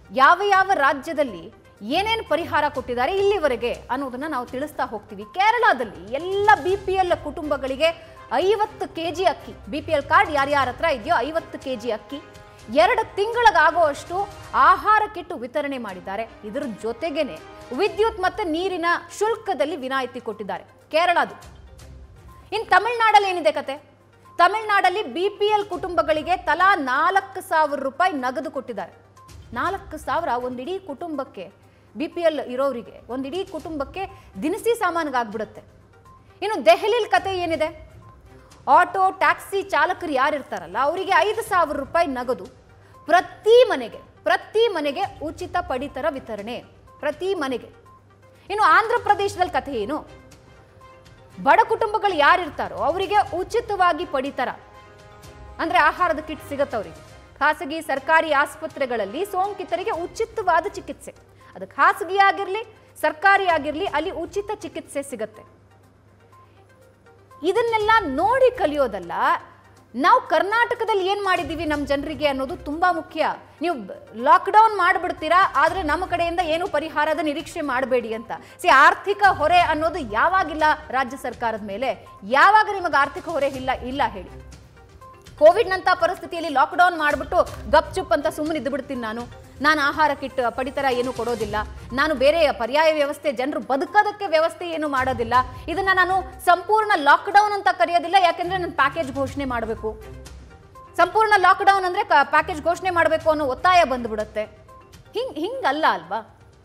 ಯಾವ ಯಾವ ರಾಜ್ಯದಲ್ಲಿ ಏನೇನು ಪರಿಹಾರ ಕೊಟ್ಟಿದ್ದಾರೆ ಇಲ್ಲಿವರೆಗೆ ಅನ್ನೋದನ್ನ ನಾವು ತಿಳಿಸ್ತಾ ಹೋಗ್ತೀವಿ. ಕೇರಳದಲ್ಲಿ ಎಲ್ಲ BPL ಕುಟುಂಬಗಳಿಗೆ 50 kg ಅಕ್ಕಿ, BPL ಕಾರ್ಡ್ ಯಾರ್ಯಾರ ಹತ್ರ ಇದೆಯೋ 50 kg ಅಕ್ಕಿ, 2 ತಿಂಗಳಿಗಾಗುವಷ್ಟು ಆಹಾರ ಕಿಟ್ ವಿತರಣೆ ಮಾಡಿದ್ದಾರೆ. ಇದರ ಜೊತೆಗೇನೆ ವಿದ್ಯುತ್ ಮತ್ತು ನೀರಿನ ಶುಲ್ಕದಲ್ಲಿ ವಿನಾಯಿತಿ ಕೊಟ್ಟಿದ್ದಾರೆ ಕೇರಳದು. ಇನ್ನು ತಮಿಳುನಾಡಲ್ಲಿ ಏನಿದೆ ಕತೆ? ತಮಿಳುನಾಡಲ್ಲಿ BPL ಕುಟುಂಬಗಳಿಗೆ ತಲಾ 4,000 ರೂಪಾಯಿ ನಗದು ಕೊಟ್ಟಿದ್ದಾರೆ. 4,000 ಒಂದಿಡೀ ಕುಟುಂಬಕ್ಕೆ, BPL ಇರೋರಿಗೆ ಒಂದಿಡೀ ಕುಟುಂಬಕ್ಕೆ ದಿನಸಿ ಸಾಮಾನಿಗಾಗ್ಬಿಡುತ್ತೆ. ಇನ್ನು ದೆಹಲಿಲಿ ಕತೆ ಏನಿದೆ? ಆಟೋ ಟ್ಯಾಕ್ಸಿ ಚಾಲಕರು ಯಾರಿರ್ತಾರಲ್ಲ ಅವರಿಗೆ 5,000 ರೂಪಾಯಿ ನಗದು, ಪ್ರತಿ ಮನೆಗೆ ಉಚಿತ ಪಡಿತರ ವಿತರಣೆ, ಪ್ರತಿ ಮನೆಗೆ. ಇನ್ನು ಆಂಧ್ರ ಪ್ರದೇಶದಲ್ಲಿ ಕಥೆ ಏನು? ಬಡ ಕುಟುಂಬಗಳು ಯಾರಿರ್ತಾರೋ ಅವರಿಗೆ ಉಚಿತವಾಗಿ ಪಡಿತರ ಅಂದ್ರೆ ಆಹಾರದ ಕಿಟ್ ಸಿಗತ್ತೆ. ಅವರಿಗೆ ಖಾಸಗಿ ಸರ್ಕಾರಿ ಆಸ್ಪತ್ರೆಗಳಲ್ಲಿ ಸೋಂಕಿತರಿಗೆ ಉಚಿತವಾದ ಚಿಕಿತ್ಸೆ, ಅದು ಖಾಸಗಿ ಆಗಿರಲಿ ಸರ್ಕಾರಿ ಆಗಿರಲಿ ಅಲ್ಲಿ ಉಚಿತ ಚಿಕಿತ್ಸೆ ಸಿಗತ್ತೆ. ಇದನ್ನೆಲ್ಲ ನೋಡಿ ಕಲಿಯೋದಲ್ಲ, ನಾವು ಕರ್ನಾಟಕದಲ್ಲಿ ಏನು ಮಾಡಿದ್ದೀವಿ ನಮ್ಮ ಜನರಿಗೆ ಅನ್ನೋದು ತುಂಬಾ ಮುಖ್ಯ. ನೀವು ಲಾಕ್ಡೌನ್ ಮಾಡಿಬಿಡ್ತೀರಾ, ಆದರೆ ನಮ್ಮ ಕಡೆಯಿಂದ ಏನು ಪರಿಹಾರದ ನಿರೀಕ್ಷೆ ಮಾಡಬೇಡಿ ಅಂತ. ಆರ್ಥಿಕ ಹೊರೆ ಅನ್ನೋದು ಯಾವಾಗಿಲ್ಲ ರಾಜ್ಯ ಸರ್ಕಾರದ ಮೇಲೆ? ಯಾವಾಗ ನಿಮಗೆ ಆರ್ಥಿಕ ಹೊರೆ ಇಲ್ಲ ಹೇಳಿ? ಕೋವಿಡ್ನಂಥ ಪರಿಸ್ಥಿತಿಯಲ್ಲಿ ಲಾಕ್ಡೌನ್ ಮಾಡಿಬಿಟ್ಟು ಗಪ್ಚುಪ್ ಅಂತ ಸುಮ್ಮನೆ ಇದ್ದು ಬಿಡ್ತೀನಿ ನಾನು ಆಹಾರ ಕಿಟ್ ಪಡಿತರ ಏನು ಕೊಡೋದಿಲ್ಲ, ನಾನು ಬೇರೆ ಪರ್ಯಾಯ ವ್ಯವಸ್ಥೆ, ಜನರು ಬದುಕೋದಕ್ಕೆ ವ್ಯವಸ್ಥೆ ಏನು ಮಾಡೋದಿಲ್ಲ, ಇದನ್ನು ನಾನು ಸಂಪೂರ್ಣ ಲಾಕ್ಡೌನ್ ಅಂತ ಕರೆಯೋದಿಲ್ಲ, ಯಾಕೆಂದರೆ ನಾನು ಪ್ಯಾಕೇಜ್ ಘೋಷಣೆ ಮಾಡಬೇಕು. ಸಂಪೂರ್ಣ ಲಾಕ್ಡೌನ್ ಅಂದರೆ ಪ್ಯಾಕೇಜ್ ಘೋಷಣೆ ಮಾಡಬೇಕು ಅನ್ನೋ ಒತ್ತಾಯ ಬಂದುಬಿಡುತ್ತೆ. ಹಿಂಗಲ್ಲ ಅಲ್ವಾ?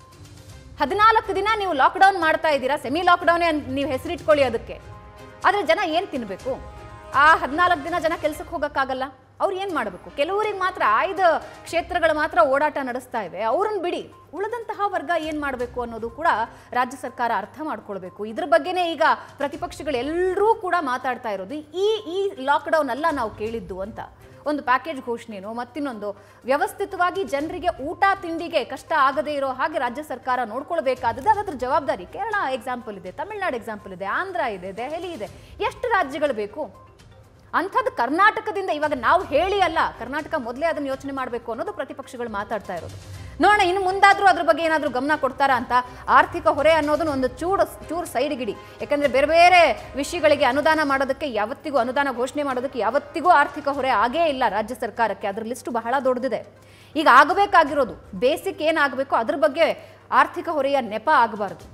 14 ದಿನ ನೀವು ಲಾಕ್ಡೌನ್ ಮಾಡ್ತಾ ಇದ್ದೀರಾ, ಸೆಮಿ ಲಾಕ್ಡೌನೇ ನೀವು ಹೆಸರಿಟ್ಕೊಳ್ಳಿ ಅದಕ್ಕೆ. ಆದರೆ ಜನ ಏನು ತಿನ್ನಬೇಕು? ಆ 14 ದಿನ ಜನ ಕೆಲಸಕ್ಕೆ ಹೋಗೋಕ್ಕಾಗಲ್ಲ. ಅವ್ರು ಏನು ಮಾಡಬೇಕು? ಕೆಲವರಿಗೆ ಮಾತ್ರ ಆಯ್ದ ಕ್ಷೇತ್ರಗಳು ಮಾತ್ರ ಓಡಾಟ ನಡೆಸ್ತಾ ಇವೆ, ಅವ್ರನ್ನ ಬಿಡಿ. ಉಳಿದಂತಹ ವರ್ಗ ಏನು ಮಾಡಬೇಕು ಅನ್ನೋದು ಕೂಡ ರಾಜ್ಯ ಸರ್ಕಾರ ಅರ್ಥ ಮಾಡ್ಕೊಳ್ಬೇಕು. ಇದ್ರ ಬಗ್ಗೆನೇ ಈಗ ಪ್ರತಿಪಕ್ಷಗಳು ಎಲ್ಲರೂ ಕೂಡ ಮಾತಾಡ್ತಾ ಇರೋದು. ಈ ಲಾಕ್ಡೌನ್ ಅಲ್ಲ ನಾವು ಕೇಳಿದ್ದು ಅಂತ. ಒಂದು ಪ್ಯಾಕೇಜ್ ಘೋಷಣೆನೋ ಮತ್ತಿನ್ನೊಂದು ವ್ಯವಸ್ಥಿತವಾಗಿ ಜನರಿಗೆ ಊಟ ತಿಂಡಿಗೆ ಕಷ್ಟ ಆಗದೇ ಇರೋ ಹಾಗೆ ರಾಜ್ಯ ಸರ್ಕಾರ ನೋಡ್ಕೊಳ್ಬೇಕಾದದ್ದು ಅದರ ಜವಾಬ್ದಾರಿ. ಕೇರಳ ಎಕ್ಸಾಂಪಲ್ ಇದೆ, ತಮಿಳುನಾಡು ಎಕ್ಸಾಂಪಲ್ ಇದೆ, ಆಂಧ್ರ ಇದೆ, ದೆಹಲಿ ಇದೆ, ಎಷ್ಟು ರಾಜ್ಯಗಳು ಬೇಕು? ಅಂಥದ್ದು ಕರ್ನಾಟಕದಿಂದ ಇವಾಗ ನಾವು ಹೇಳಿ ಅಲ್ಲ, ಕರ್ನಾಟಕ ಮೊದಲೇ ಅದನ್ನು ಯೋಚನೆ ಮಾಡಬೇಕು ಅನ್ನೋದು ಪ್ರತಿಪಕ್ಷಗಳು ಮಾತಾಡ್ತಾ ಇರೋದು. ನೋಡೋಣ ಇನ್ನು ಮುಂದಾದರೂ ಅದ್ರ ಬಗ್ಗೆ ಏನಾದರೂ ಗಮನ ಕೊಡ್ತಾರಾ ಅಂತ. ಆರ್ಥಿಕ ಹೊರೆ ಅನ್ನೋದನ್ನ ಒಂದು ಚೂರು ಸೈಡ್ಗಿಡಿ. ಯಾಕಂದರೆ ಬೇರೆ ಬೇರೆ ವಿಷಯಗಳಿಗೆ ಅನುದಾನ ಮಾಡೋದಕ್ಕೆ ಯಾವತ್ತಿಗೂ, ಅನುದಾನ ಘೋಷಣೆ ಮಾಡೋದಕ್ಕೆ ಯಾವತ್ತಿಗೂ ಆರ್ಥಿಕ ಹೊರೆ ಆಗೇ ಇಲ್ಲ ರಾಜ್ಯ ಸರ್ಕಾರಕ್ಕೆ. ಅದ್ರ ಲಿಸ್ಟು ಬಹಳ ದೊಡ್ಡದಿದೆ. ಈಗ ಆಗಬೇಕಾಗಿರೋದು ಬೇಸಿಕ್ ಏನಾಗಬೇಕು ಅದ್ರ ಬಗ್ಗೆ ಆರ್ಥಿಕ ಹೊರೆಯ ನೆಪ ಆಗಬಾರ್ದು.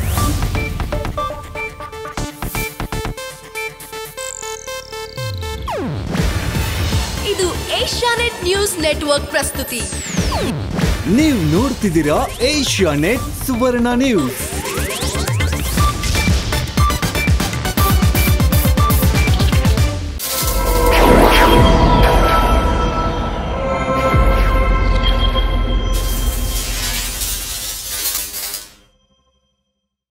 ಇದು ಏಷ್ಯಾನೆಟ್ ನ್ಯೂಸ್ ನೆಟ್ವರ್ಕ್ ಪ್ರಸ್ತುತಿ. ನೀವು ನೋಡ್ತಿದ್ದೀರಾ ಏಷ್ಯಾನೆಟ್ ಸುವರ್ಣ ನ್ಯೂಸ್.